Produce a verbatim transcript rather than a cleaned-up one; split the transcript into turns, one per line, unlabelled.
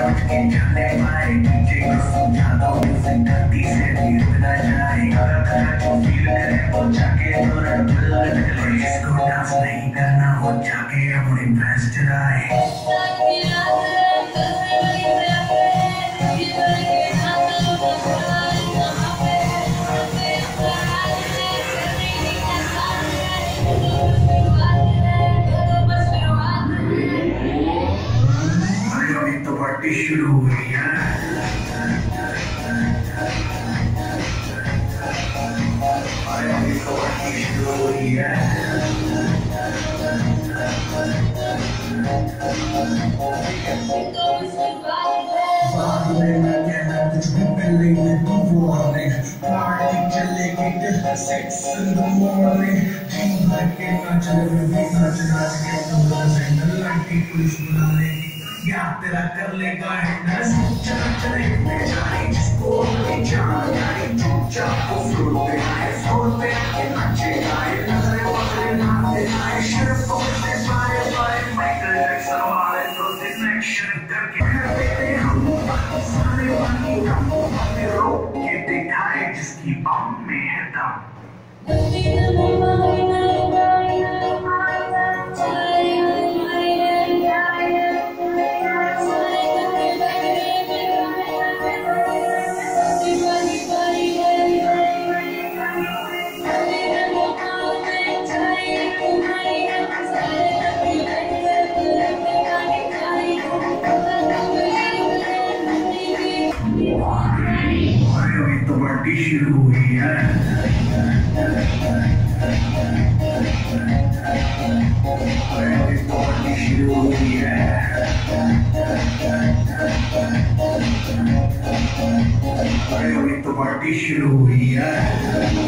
लौट के जाने पाए डीजे को समझा दो म्यूजिक धरती से भी रुक ना जाए अगर तेरा जो फील करे वो जाके थोड़ा दिल निकले इसको डांस नहीं करना हो जाके अपनी भैंस चराए पार्टी शुरू हुई है पार्टी शुरू हुई है कुछ भी पहले ही तू वार्निंग पार्टी चलेगी six in the morning team लगे नाच रहे भी नाच नाच के तुम सिंगल लाइटी पुलिस बुला लेगी या तेरा कर लेगा हैंडल चला चले में जाए जिसको नहीं जाना यारी चुपचाप को फ्लोर पे आए फ्लोर पे आके नाचे आए नजरे वगरे नाचे आए शर्फ को से पाए पाए माइकल जैक्सन वाले तो सिलेक्शन करके कर देते हम सारे बाकी हम हमें रोक के दिखाए जिसकी बम में है दम पार्टी शुरू हुई है पार्टी शुरू हुई है अरे अभी तो पार्टी शुरू हुई है